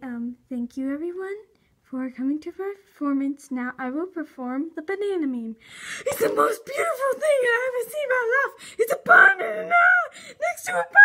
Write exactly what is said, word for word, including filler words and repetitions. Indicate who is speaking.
Speaker 1: um, thank you everyone for coming to our performance. Now I will perform the banana meme. It's the most beautiful thing I ever seen in my life. It's a banana next to a banana.